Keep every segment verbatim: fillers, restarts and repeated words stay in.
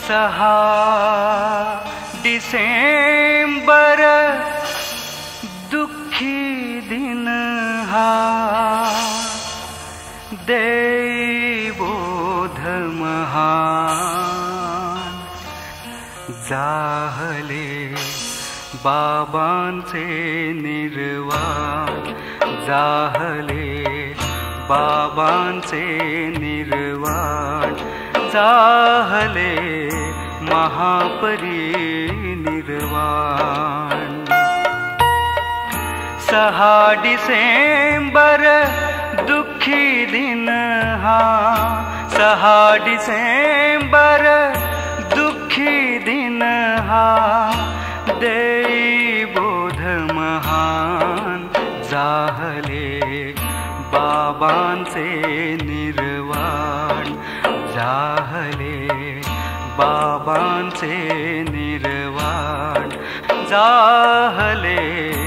सहा डिसेंबर दुःखी दिन हा, दैवोध महान जाहले बाबांचे निर्वाण, जाहले बाबांचे निर्वाण, जाहले महापरिनिर्वाण। सहा डिसेंबर दुःखी दिन हा, सहा डिसेंबर दुःखी दिन हा, दैवोध महान जाहले बाबांचे निर्वाण, जाहले बाबांचे निर्वाण, जाहले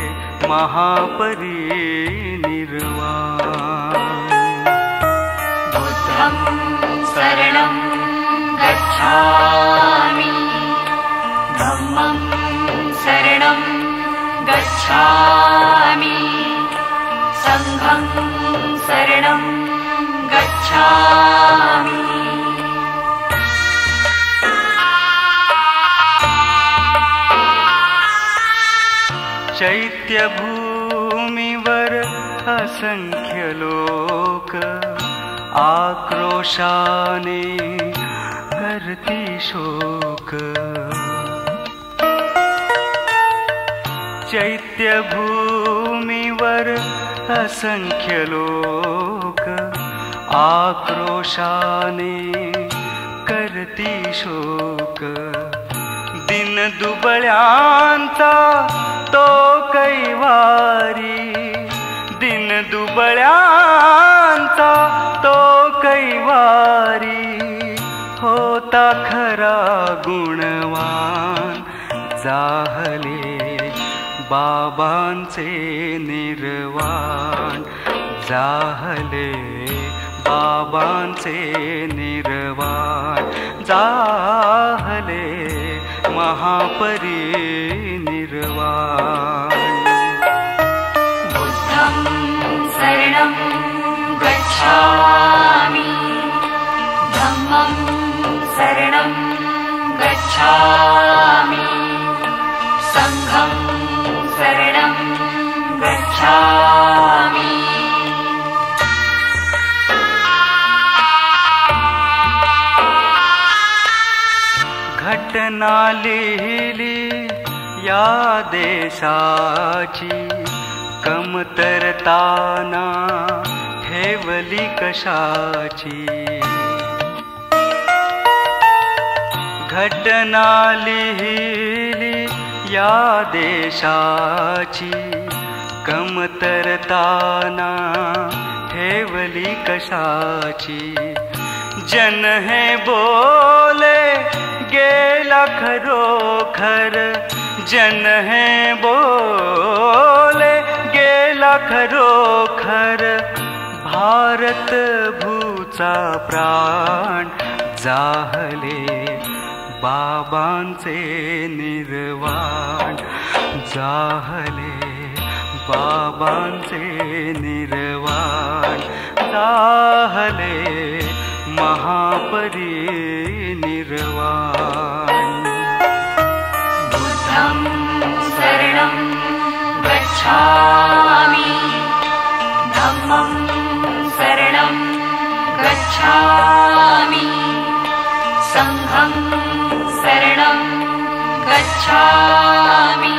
महापरिनिर्वाण। बुद्धं शरणं गच्छामि, धम्मं शरणं गच्छामि, संघं शरणं गच्छामि। चैत्य भूमीवर असंख्य लोक आक्रोशाने करती शोक। चैत्य भूमीवर असंख्य लोक आक्रोशाने करती शोक। दिन दुबळ्यांचा तो कैवारी, दिन दुबळ्यांचा तो कैवारी, होता खरा गुणवान जाहले बाबांचे निर्वाण, जाहले बाबांचे निर्वाण, जाहले महापरिनिर्वाण। बुद्धं शरणं गच्छामि, धम्मं शरणं गच्छामि, संघं शरणं गच्छामि। घटना लिहिली या देशाची, कमतरताना ठेवली कशाची। घटना लिहिली या देशाची, कमतरताना ठेवली कशाची। जन हे बोले गेला खरोखर, जन हे बोले गेला खरोखर, भारत भूचा प्राण जाहले बाबांचे निर्वाण, जाहले बाबांचे निर्वाण, जाहले महापरिनिर्वाण। बुद्धं शरणं गच्छामि, धम्मं शरणं गच्छामि, संघं शरणं गच्छामि।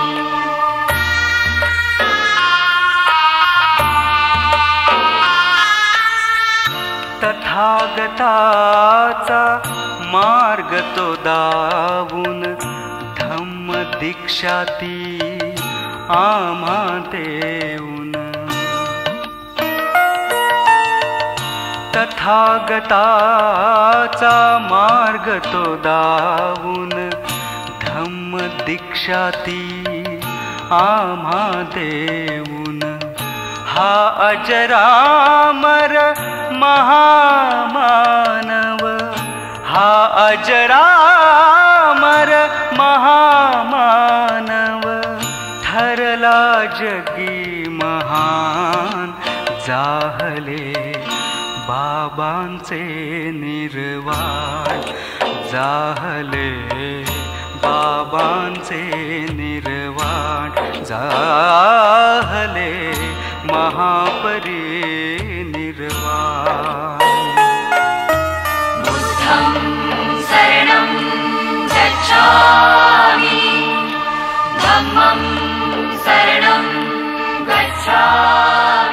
तथागताचा मार्ग तो दावून, धम्म दीक्षा ती आम्हा देऊन। तथागताचा मार्ग तो दावून, धम्म दीक्षा ती आम्हा देऊन। हा अजरामर महामानव, हा अजरामर महामानव ठरला जगी महान, जाहले बाबांचे निर्वाण, जाहले बाबांचे निर्वाण, जाहले महापरिनिर्वाण. बुद्धं शरणं गच्छामि, धम्मं शरणं गच्छामि.